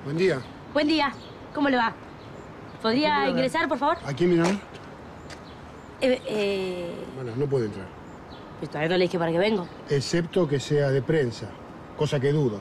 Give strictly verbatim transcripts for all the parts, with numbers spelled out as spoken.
Buen día. Buen día. ¿Cómo le va? ¿Podría ingresar, por favor? ¿A quién viene? Eh, eh... Bueno, no puede entrar. Pues todavía no le dije para qué vengo. Excepto que sea de prensa, cosa que dudo.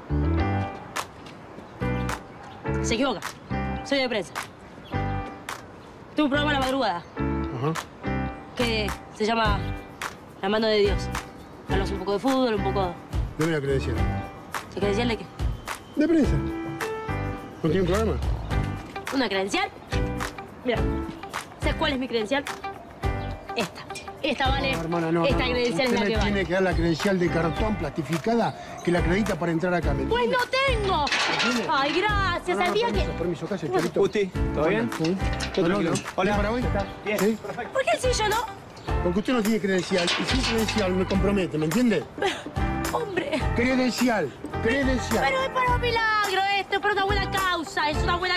Se equivoca. Soy de prensa. Tengo un programa a la madrugada. Ajá. Que se llama La mano de Dios. Hablas un poco de fútbol, un poco... Deme la credencial. ¿Se credencial de qué? De prensa. ¿No tiene un programa? ¿Una credencial? Mira, ¿sabes cuál es mi credencial? Esta. Esta vale. No, hermana, no. Esta no, credencial Usted es la me que vale. tiene que dar la credencial de cartón plastificada que la acredita para entrar acá. ¿Me ¡Pues entiende? no tengo! ¿Entiende? ¡Ay, gracias! No, no, Sabía permiso, que... Permiso, ¿qué hace, Chorito? Gusti, ¿todo bien? Sí. Todo tranquilo. Hola. Hola. ¿Para hoy? Bien. ¿Sí? ¿Por qué el sillo no? Porque usted no tiene credencial. Y sin credencial me compromete, ¿me entiende? Hombre. Credencial. Credencial. Pero es para un milagro esto, es para una buena causa, es una buena...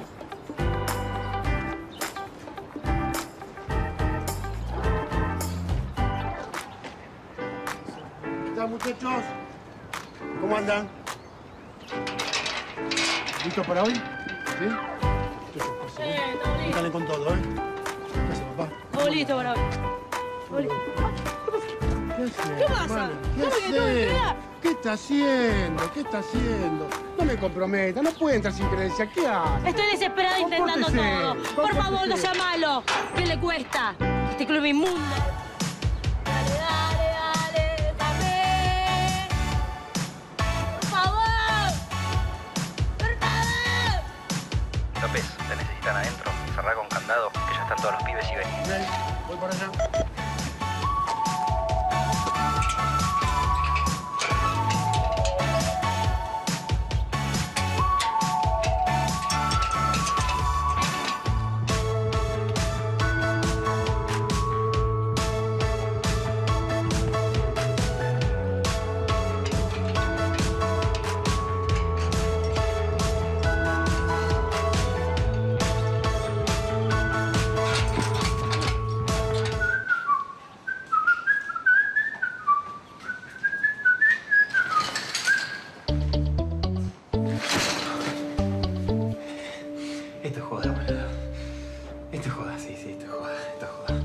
¿Qué tal, muchachos? ¿Cómo andan? ¿Listos para hoy? ¿Sí? Entonces, pase, ¿eh? Eh, todo listo. Póngale con todo, ¿eh? ¿Qué hace, papá? Todo listo para hoy. Todo listo. ¿Qué hace? ¿Qué pasa? hermano? ¿Qué ¿Cómo que no me hace? entrega? ¿Qué está haciendo? ¿Qué está haciendo? No me comprometa, no puede entrar sin credencial. ¿Qué hace? Estoy desesperada intentando Compórtese, todo. Por compórtese. favor, no sea malo. ¿Qué le cuesta? Este club inmundo. Dale, dale, dale, dame. Por favor. Por favor. López, te necesitan adentro. Cerrá con candado, que ya están todos los pibes y vení. Ok, voy para allá. Esto es joda, boludo. Esto es joda, sí, sí, esto es joda, esto es joda.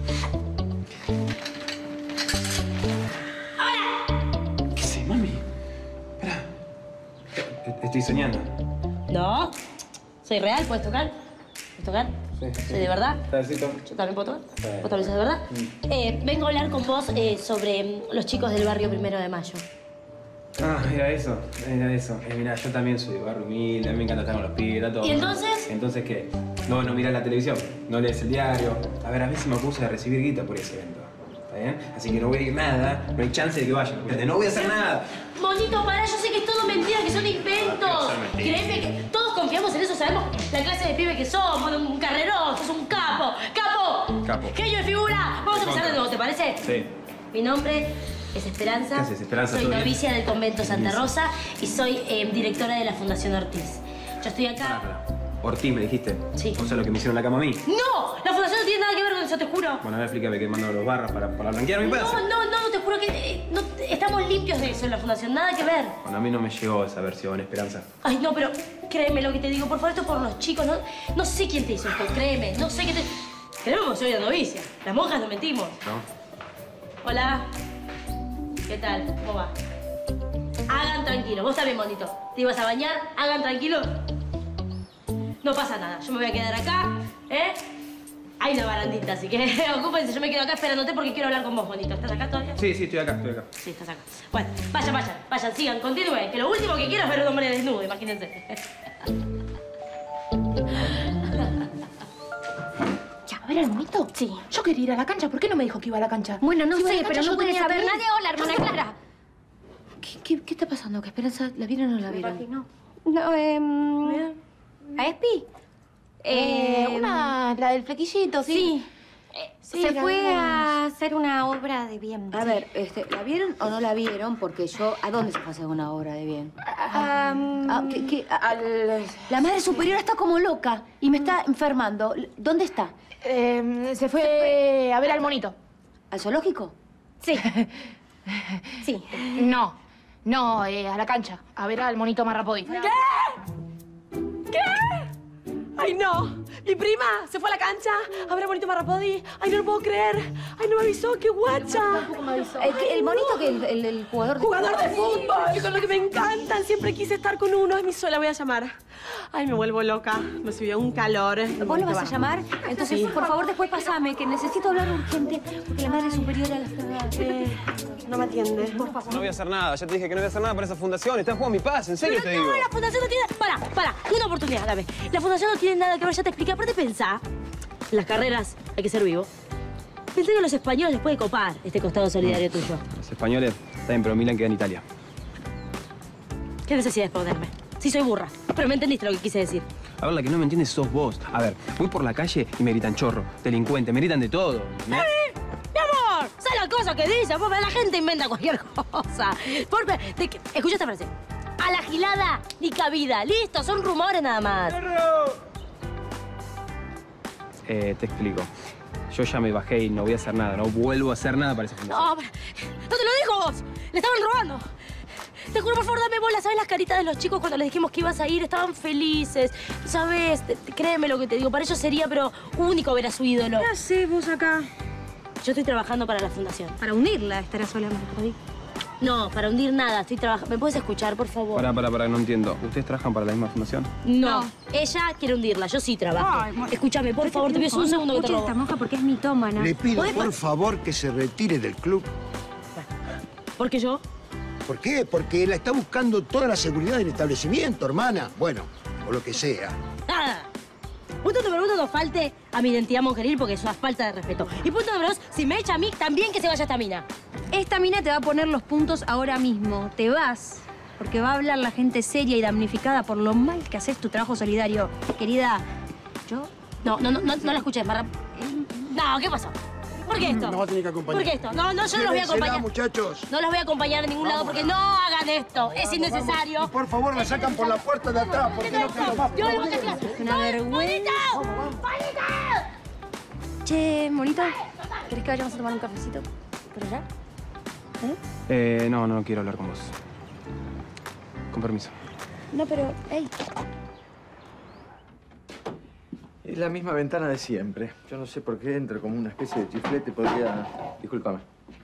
¿Qué sé, mami? Espera. E- Estoy soñando. No. Soy real, ¿puedes tocar? ¿Puedes tocar? Sí, sí. ¿Soy de verdad? Travesito. ¿Yo también puedo tocar? Sí. ¿Vos también sos de verdad? Mm. Eh, vengo a hablar con vos eh, sobre mm, los chicos del barrio Primero de Mayo. Ah, era eso, era eso. Eh, mirá, yo también soy de barrio humilde, a mí me encanta estar con los pibes, era todo. ¿Y entonces? ¿Entonces qué? No, no mirás la televisión, no lees el diario. A ver, a veces me puse a recibir guita por ese evento. ¿Está bien? Así que no voy a ir nada, no hay chance de que vayan. ¿Entendés? No voy a hacer nada. Monito, pará, yo sé que es todo mentira, que son inventos. Ah, que son mentiras. Créeme que todos confiamos en eso, sabemos la clase de pibe que somos, un carrerón, sos un capo. ¡Capo! Capo. ¡Genio de figura! Vamos a empezar de nuevo, ¿te parece? Sí. Mi nombre es Esperanza. ¿Qué haces, Esperanza? Soy ¿Todo bien? novicia del convento Santa Novicia. Rosa y soy eh, directora de la Fundación Ortiz. Yo estoy acá... Pará, pará. Ortiz, me dijiste. Sí. O sea, lo que me hicieron la cama a mí. ¡No! La fundación no tiene nada que ver con eso, te juro. Bueno, a ver, explícame que mando los barras para, para blanquear mi No, pedazo. no, no, te juro que eh, no, estamos limpios de eso en la fundación, nada que ver. Bueno, a mí no me llegó esa versión, Esperanza. Ay, no, pero créeme lo que te digo, por favor, esto es por los chicos, no, no sé quién te hizo esto, créeme, no sé quién te... Créeme porque soy una novicia, las monjas no mentimos. ¿No? Hola, ¿qué tal? ¿Cómo va? Hagan tranquilo, vos también, bonito. ¿Te ibas a bañar? Hagan tranquilo. No pasa nada, yo me voy a quedar acá, ¿eh? Hay una barandita, así que ocúpense, yo me quedo acá esperándote porque quiero hablar con vos, bonito. ¿Estás acá todavía? Sí, sí, estoy acá, estoy acá. Sí, estás acá. Bueno, vayan, vayan, vayan, sigan, continúen, que lo último que quiero es ver un hombre desnudo, imagínense. Ya, a ver al monito. Sí. Yo quería ir a la cancha. ¿Por qué no me dijo que iba a la cancha? Bueno, no Si iba a sé, la pero cancha, no yo puede tenía saber que ir. nadie. Hola, hermana Clara. ¿Qué, qué, qué está pasando? ¿Que Esperanza la vieron o no la vieron? No, eh... ¿A Espi? Eh, una, la del flequillito, sí. Sí. Sí, Se la fue vimos. a hacer una obra de bien. A ver, este, ¿la vieron o no la vieron? Porque yo... ¿A dónde se fue a hacer una obra de bien? Am, Ah, ¿qué- qué? Al- La madre superiora está como loca y me está enfermando. ¿Dónde está? Eh, se fue a ver al monito. ¿Al zoológico? Sí. Sí. No, no, eh, a la cancha. A ver al monito Marrapodi. ¿Qué? ¿Qué? ¡Ay, no! Mi prima se fue a la cancha a ver a Monito Marrapodi. ¡Ay, no lo puedo creer! ¡Ay, no me avisó! ¡Qué guacha! Tampoco me avisó. El, el monito que el, el, el jugador de ¡Jugador de fútbol! Con lo que me encantan. Siempre quise estar con uno. Es mi sola, voy a llamar. Ay, me vuelvo loca. Me subió un calor. ¿Vos lo vas a llamar? Entonces, Sí. por favor, después pasame, que necesito hablar urgente, porque la madre superiora la está... Eh, no me atiende. Por favor. No voy a hacer nada. Ya te dije que no voy a hacer nada para esa fundación. Estás jugando mi paz. En serio te Pero digo. no, la fundación no tiene... Para, para. Una oportunidad, dame. La fundación no tiene nada que ver. Ya te expliqué. Aparte, pensá. En las carreras hay que ser vivo. Pensé que a los españoles les puede copar este costado solidario tuyo. Los españoles, está bien, pero Milan queda en Italia. ¿Qué necesidad de exponerme? Sí, soy burra. Pero me entendiste lo que quise decir. A ver, la que no me entiendes sos vos. A ver, voy por la calle y me gritan chorro, delincuente, me gritan de todo. ¿no? ¡Mi amor! ¿Sabes la cosa que dice? Porque la gente inventa cualquier cosa. Por, de que, escucha esta frase. A la gilada ni cabida. Listo, son rumores nada más. Eh, te explico. Yo ya me bajé y no voy a hacer nada. No vuelvo a hacer nada para esa fundación. No, pero- no te lo dijo vos. Le estaban robando. Te juro, por favor, dame bola. ¿Sabes las caritas de los chicos cuando les dijimos que ibas a ir? Estaban felices. ¿Sabes? Te- te- créeme lo que te digo. Para ellos sería, pero único ver a su ídolo. ¿Qué haces vos acá? Yo estoy trabajando para la fundación. Para hundirla, estarás sola, Marrapodi. No, para hundir nada. Estoy trabajando. ¿Me puedes escuchar, por favor? Pará, pará, pará, no entiendo. ¿Ustedes trabajan para la misma fundación? No. No. Ella quiere hundirla. Yo sí trabajo. Ay, mo- Escúchame, por favor, te pido un segundo que te Escucha robo. esta monja porque es mitómana. Le pido, ¿Podés por pa- favor, que se retire del club. ¿Por qué yo? ¿Por qué? Porque la está buscando toda la seguridad del establecimiento, hermana. Bueno, o lo que sea. Nada. Punto número uno, no falte a mi identidad monjeril porque eso es falta de respeto. Y punto número dos, si me echa a mí, también que se vaya esta mina. Esta mina te va a poner los puntos ahora mismo. Te vas, porque va a hablar la gente seria y damnificada por lo mal que haces tu trabajo solidario. Querida, yo... No, no, no, no, no la escuches, Marra. No, ¿qué pasó? ¿Por qué esto? Nos va a tener que acompañar. ¿Por qué esto? No, no, yo no los voy a Llévensela, acompañar. muchachos. No los voy a acompañar a ningún lado porque no hagan esto. Es innecesario. Y por favor, la sacan por la puerta de atrás, porque no queda más. Yo le voy a decir. Una vergüenza. Che, monito, ¿querés que vayamos a tomar un cafecito por allá? Eh, no, no quiero hablar con vos. Con permiso. No, pero, hey, Es la misma ventana de siempre. Yo no sé por qué entra como una especie de chiflete. Podría... Discúlpame.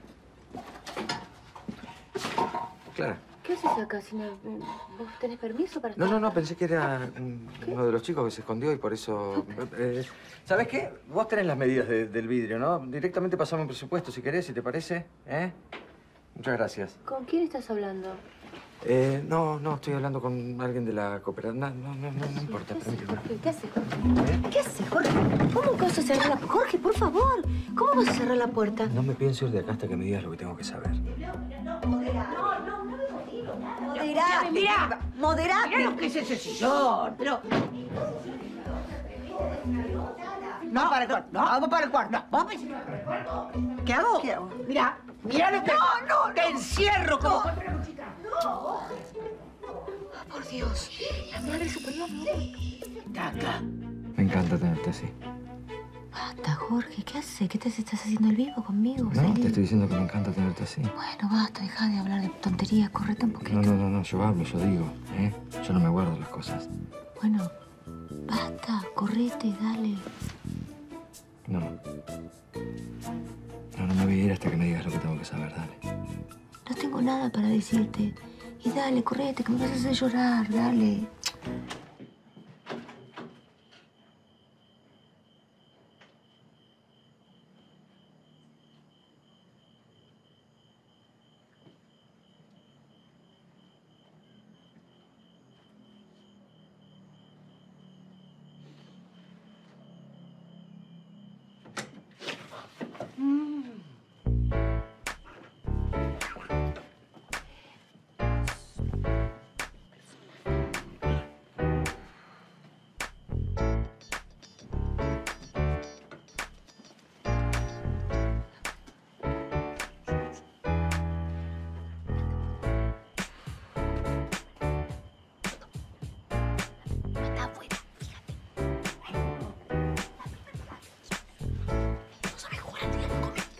Clara. ¿Qué haces acá? Si no, ¿Vos tenés permiso para No, estar no, no. acá? Pensé que era mm, uno de los chicos que se escondió y por eso... Eh, ¿Sabes qué? Vos tenés las medidas de- del vidrio, ¿no? Directamente pasame un presupuesto, si querés, si te parece. ¿Eh? Muchas gracias. ¿Con quién estás hablando? Eh, no, no, estoy hablando con alguien de la cooperativa. No, no, no, no, no importa, tranquilo. Jorge, ¿qué haces, Jorge? ¿Qué haces, Jorge? ¿Cómo vas a cerrar la puerta? Jorge, por favor, ¿cómo vas a cerrar la puerta? No me pienso ir de acá hasta que me digas lo que tengo que saber. Moderate, mira, moderate. Mirá lo que es ese sillón, pero... No, para el cuarto, no, vamos para el cuarto, no, vamos para el cuarto. ¿Qué hago? ¿Qué hago? Mira, mira lo que... No, no, te encierro como... Por Dios, la madre superior no. Caca. Me encanta tenerte así. Basta, Jorge, ¿qué haces? ¿Qué te estás haciendo el vivo conmigo? No, Salí. te estoy diciendo que me encanta tenerte así. Bueno, basta, deja de hablar de tonterías, correte un poquito. No, no, no, no, yo hablo, yo digo, ¿eh? Yo no me guardo las cosas. Bueno, basta, correte, dale. No. No, no me voy a ir hasta que me digas lo que tengo que saber, dale. No tengo nada para decirte. Y dale, correte, que me vas a hacer llorar, dale. Está afuera, fíjate. No sabes jugar al día, come.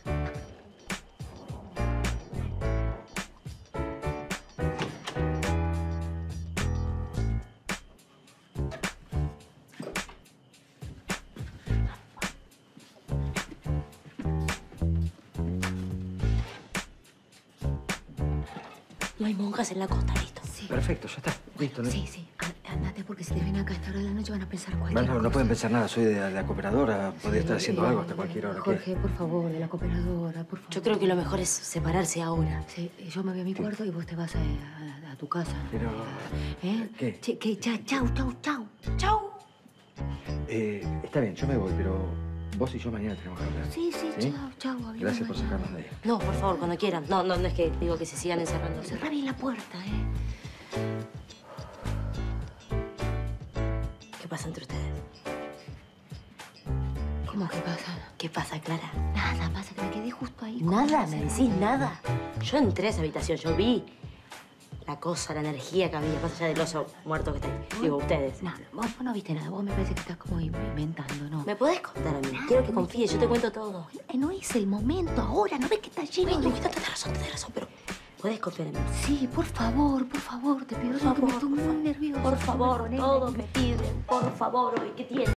No hay monjas en la costa, listo. Sí. Perfecto, ya está. Listo, ¿no? Sí, sí. A- Andate porque si te ven acá a esta hora de la noche van a pensar cualquier Bueno, no, cosa. no pueden pensar nada. Soy de la cooperadora. Podría estar Sí, haciendo eh, algo hasta cualquier hora. ¿Qué? Jorge, por favor, de la cooperadora, por favor. Yo creo que lo mejor es separarse ahora. Sí, yo me voy a mi cuarto y vos te vas a, a- a tu casa. Pero... ¿Eh? ¿Qué? Che, que ya, chau, chau, chau. Chau. Eh, está bien, yo me voy, pero vos y yo mañana tenemos que hablar. Sí, sí, ¿Sí? chau, chau. hablamos Gracias por mañana. sacarnos de ahí. No, por favor, cuando quieran. No, no, no es que digo que se sigan encerrando. Cerrá bien la puerta, ¿eh? ¿Qué pasa entre ustedes? ¿Cómo que pasa? ¿Qué pasa, Clara? Nada, pasa que me quedé justo ahí. ¿Nada? ¿Me decís nada? Yo entré a esa habitación, yo vi la cosa, la energía que había, más allá del oso muerto que está ahí. Digo, ustedes. No, no, vos, vos no viste nada. Vos me parece que estás como inventando, ¿no? ¿Me podés contar a mí? Quiero que confíes, yo te cuento todo. Eh, No es el momento ahora. ¿No ves que está lleno Bueno, de... bueno, tenés razón, tenés razón, pero podés confiar en mí. Sí, por favor, por favor. Te pido Por que me favor, estoy muy nerviosa. Por favor, Ponele. todos me piden, por favor, ¿qué tiene?